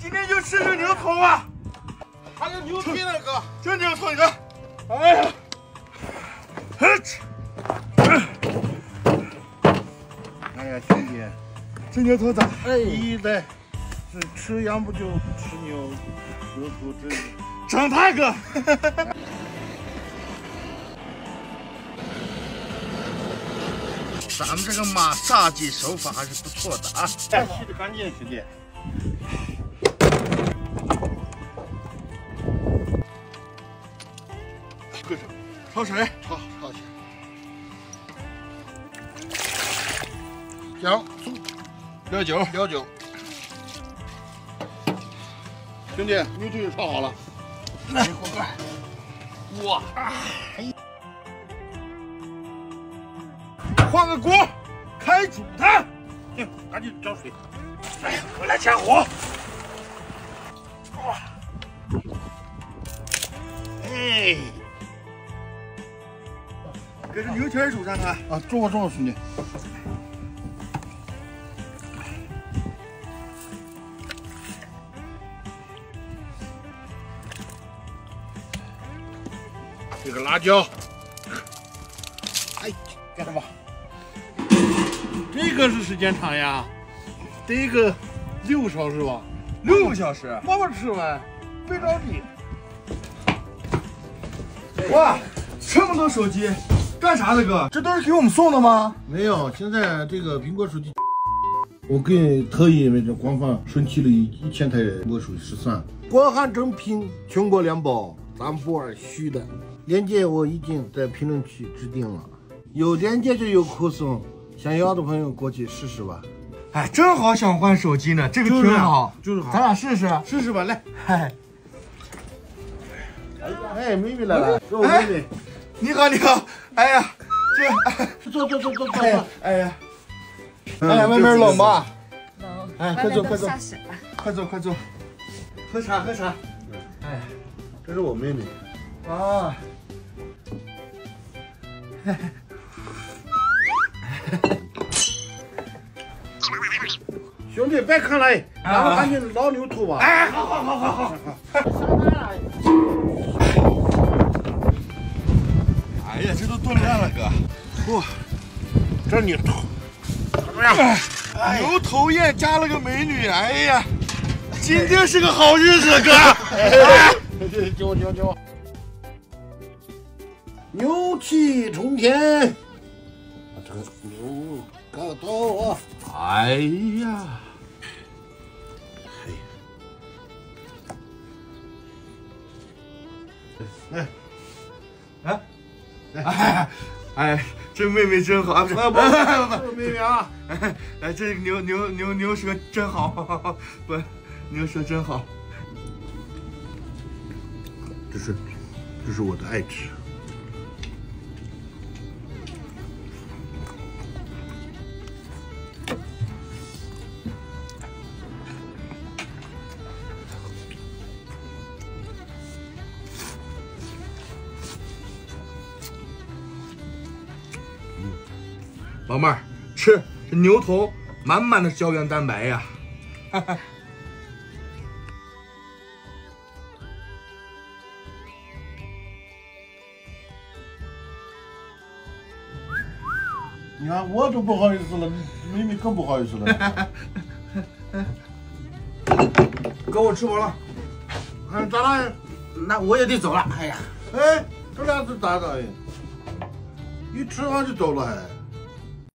今天就吃这牛头啊！ 还有牛蹄呢，哥。 这牛头你看，哎呀， 哎呀，兄弟， 这牛头咋？ 你来是吃羊不就吃牛头这。 长大哥。 咱们这个马杀鸡手法还是不错的啊！哎，洗得干净，兄弟。 搁这，焯水， 焯去。姜、醋、料酒。兄弟，牛腿焯好了，来锅盖。哇！ 换个锅，开煮它。 赶紧浇水。 哎呀，我来加火。哇！ 哎， 给这牛蹄煮上它。 啊，中了，兄弟。这个辣椒，哎，干什么？这个是时间长呀，得个6个小时吧。 6个小时， 慢慢吃完，别着急。 哇，这么多手机，干啥的哥？这都是给我们送的吗？ 没有，现在这个苹果手机，我给特意为这官方申请了1000台苹果手机13，国行正品，全国联保，咱不玩虚的。链接我已经在评论区置顶了，有链接就有可送，想要的朋友过去试试吧。 哎，正好想换手机呢，这个挺好， 就是好， 咱俩试试， 试试吧，来。 嗨， 哎，妹妹来了，这我妹妹。 你好，你好，哎呀， 坐。 哎呀，外面冷吗？ 冷， 哎， 快走，下雪了， 快坐，喝茶。哎， 这是我妹妹。 啊。 兄弟，别看了，咱们赶紧捞牛头吧。 哎，好。哎呀，这都炖烂了，哥。哇， 这牛头怎么样？ 牛头宴加了个美女，哎呀，今天是个好日子，哥。 酒，牛气冲天，这个牛轧头啊！ 哎呀，哎，这妹妹真好啊！不， 妹妹啊！ 哎，这牛舌真好，不，牛舌真好。 这是我的爱吃。 老妹儿，吃这牛头，满满的胶原蛋白呀！ 你看我都不好意思了，妹妹更不好意思了。 哥，我吃饱了。 咋了？ 那我也得走了。哎呀， 哎，这俩是咋的？一吃完就走了还？